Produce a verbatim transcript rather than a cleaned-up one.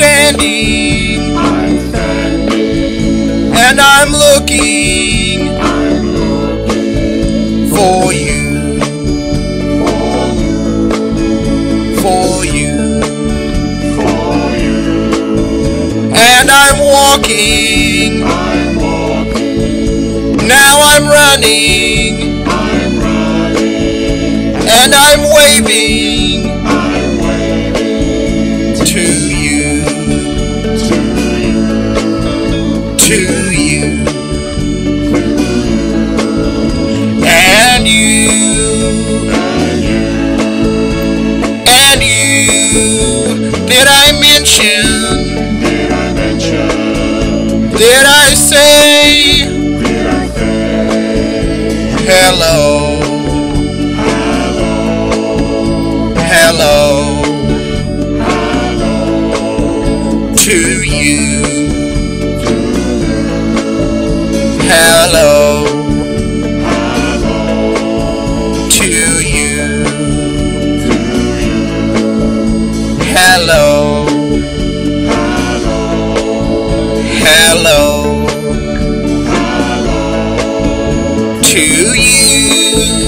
standing, I'm standing, and I'm looking I'm looking for you, for you, for you. for you. And I'm walking, I'm walking, now I'm running, I'm running, and I'm waving I'm waving to you, to you, to you. And you, and you. and you, did I mention, Did I mention? did I say Did I say hello, hello, hello hello to you, to you, hello hello to you, to you, hello, hello, hello hello to you.